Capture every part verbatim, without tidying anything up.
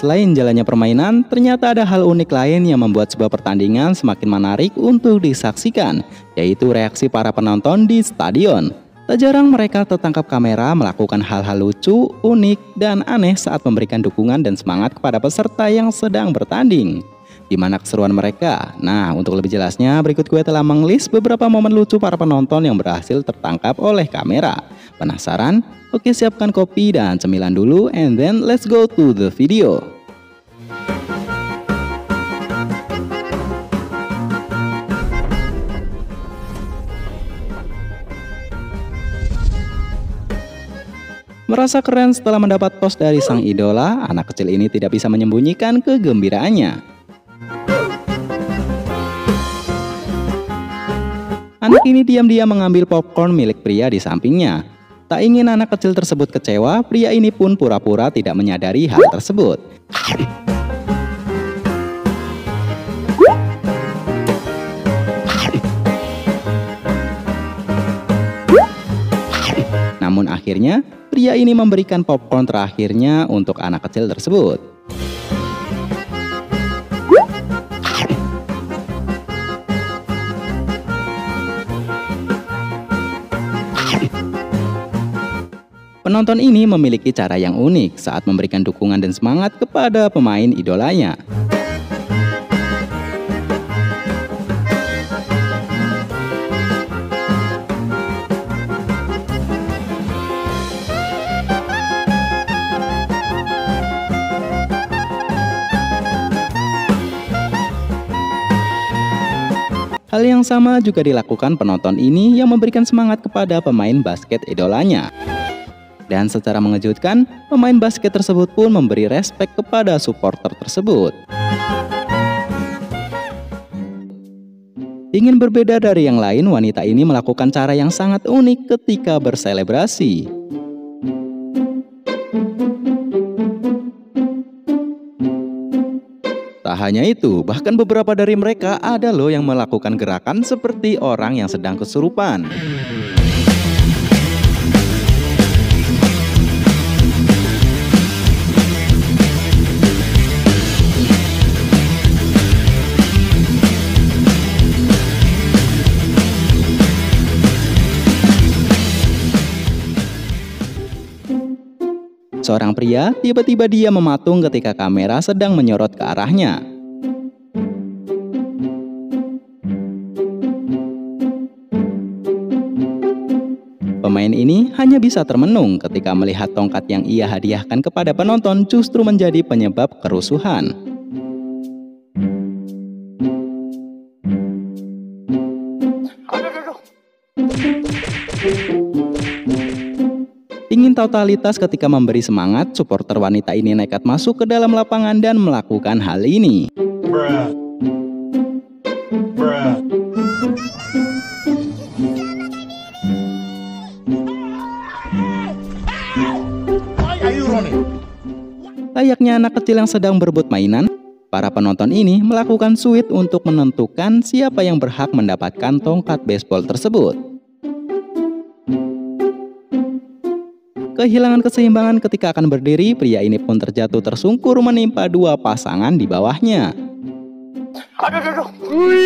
selain jalannya permainan, ternyata ada hal unik lain yang membuat sebuah pertandingan semakin menarik untuk disaksikan, yaitu reaksi para penonton di stadion. Tak jarang mereka tertangkap kamera melakukan hal-hal lucu, unik, dan aneh saat memberikan dukungan dan semangat kepada peserta yang sedang bertanding. Di mana keseruan mereka? Nah, untuk lebih jelasnya, berikut gue telah menglist beberapa momen lucu para penonton yang berhasil tertangkap oleh kamera. Penasaran? Oke, siapkan kopi dan cemilan dulu, and then let's go to the video. Merasa keren setelah mendapat tos dari sang idola, anak kecil ini tidak bisa menyembunyikan kegembiraannya. Anak ini diam-diam mengambil popcorn milik pria di sampingnya. Tak ingin anak kecil tersebut kecewa, pria ini pun pura-pura tidak menyadari hal tersebut. Namun akhirnya, pria ini memberikan popcorn terakhirnya untuk anak kecil tersebut. Penonton ini memiliki cara yang unik saat memberikan dukungan dan semangat kepada pemain idolanya. Hal yang sama juga dilakukan penonton ini yang memberikan semangat kepada pemain basket idolanya. Dan secara mengejutkan, pemain basket tersebut pun memberi respek kepada supporter tersebut. Ingin berbeda dari yang lain, wanita ini melakukan cara yang sangat unik ketika berselebrasi. Tak hanya itu, bahkan beberapa dari mereka ada loh yang melakukan gerakan seperti orang yang sedang kesurupan. Seorang pria tiba-tiba dia mematung ketika kamera sedang menyorot ke arahnya. Pemain ini hanya bisa termenung ketika melihat tongkat yang ia hadiahkan kepada penonton justru menjadi penyebab kerusuhan. Ingin totalitas ketika memberi semangat, supporter wanita ini nekat masuk ke dalam lapangan dan melakukan hal ini. Bruh. Bruh. Layaknya anak kecil yang sedang berebut mainan, para penonton ini melakukan suit untuk menentukan siapa yang berhak mendapatkan tongkat baseball tersebut. Kehilangan keseimbangan ketika akan berdiri, pria ini pun terjatuh tersungkur menimpa dua pasangan di bawahnya. Aduh, aduh, aduh.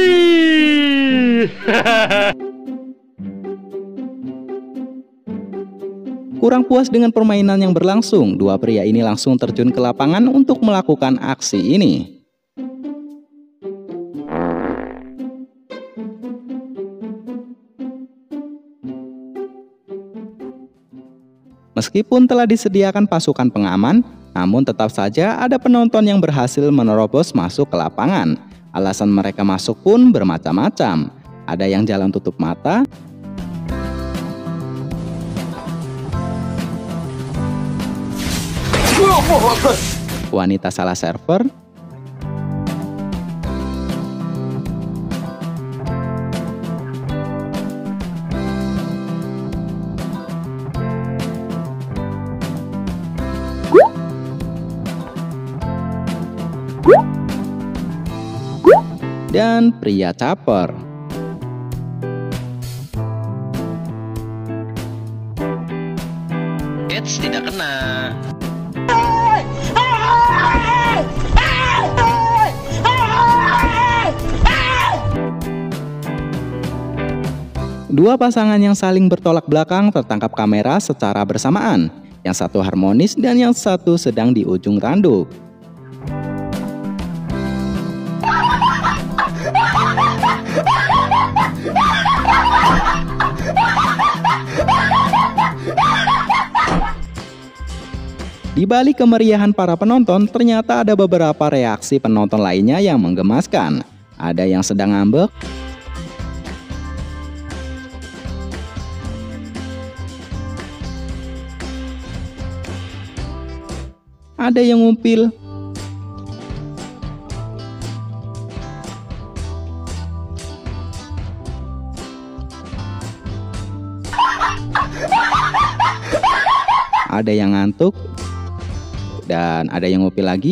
Kurang puas dengan permainan yang berlangsung, dua pria ini langsung terjun ke lapangan untuk melakukan aksi ini. Meskipun telah disediakan pasukan pengaman, namun tetap saja ada penonton yang berhasil menerobos masuk ke lapangan. Alasan mereka masuk pun bermacam-macam. Ada yang jalan tutup mata, wanita salah server, dan pria caper. Eits, tidak kena. Dua pasangan yang saling bertolak belakang tertangkap kamera secara bersamaan. Yang satu harmonis dan yang satu sedang di ujung tanduk. Di balik kemeriahan para penonton, ternyata ada beberapa reaksi penonton lainnya yang menggemaskan. Ada yang sedang ngambek, ada yang ngumpil, ada yang ngantuk, dan ada yang ngopi lagi.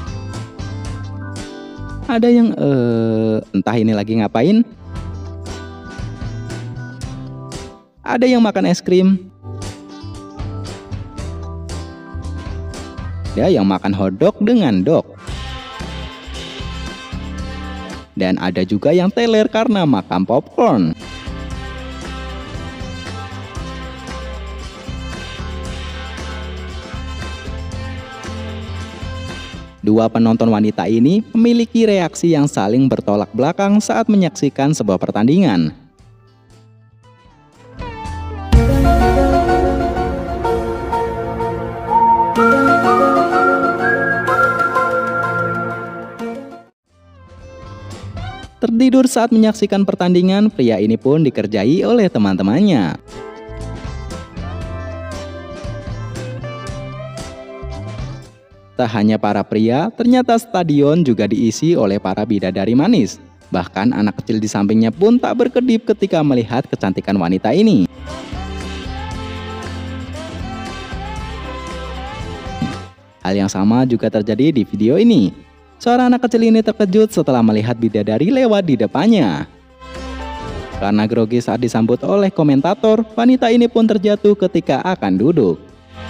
Ada yang eh, entah ini lagi ngapain. Ada yang makan es krim. Ada yang makan hotdog dengan dog. Dan ada juga yang teler karena makan popcorn. Dua penonton wanita ini memiliki reaksi yang saling bertolak belakang saat menyaksikan sebuah pertandingan. Tertidur saat menyaksikan pertandingan, pria ini pun dikerjai oleh teman-temannya. Tak hanya para pria, ternyata stadion juga diisi oleh para bidadari manis. Bahkan anak kecil di sampingnya pun tak berkedip ketika melihat kecantikan wanita ini. Hal yang sama juga terjadi di video ini. Seorang anak kecil ini terkejut setelah melihat bidadari lewat di depannya. Karena grogi saat disambut oleh komentator, wanita ini pun terjatuh ketika akan duduk.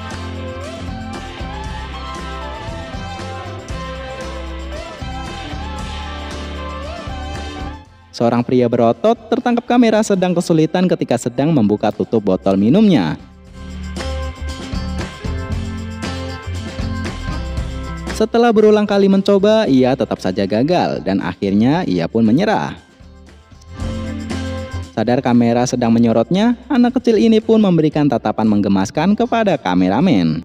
Seorang pria berotot tertangkap kamera sedang kesulitan ketika sedang membuka tutup botol minumnya. Setelah berulang kali mencoba, ia tetap saja gagal dan akhirnya ia pun menyerah. Sadar kamera sedang menyorotnya, anak kecil ini pun memberikan tatapan menggemaskan kepada kameramen.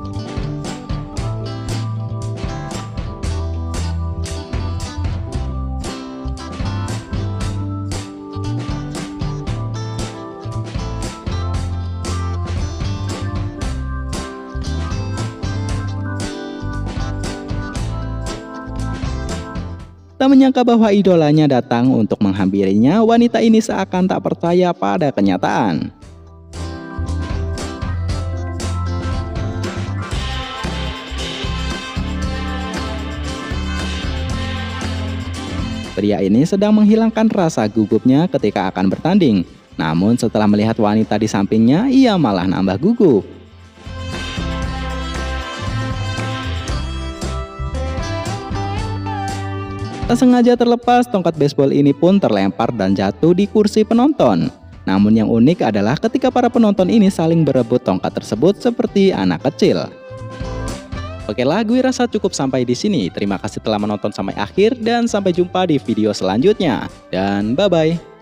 Tak menyangka bahwa idolanya datang untuk menghampirinya, wanita ini seakan tak percaya pada kenyataan. Pria ini sedang menghilangkan rasa gugupnya ketika akan bertanding. Namun setelah melihat wanita di sampingnya, ia malah nambah gugup. Tak sengaja terlepas, tongkat baseball ini pun terlempar dan jatuh di kursi penonton. Namun yang unik adalah ketika para penonton ini saling berebut tongkat tersebut seperti anak kecil. Oke lah, gue rasa cukup sampai di sini. Terima kasih telah menonton sampai akhir dan sampai jumpa di video selanjutnya. Dan bye-bye.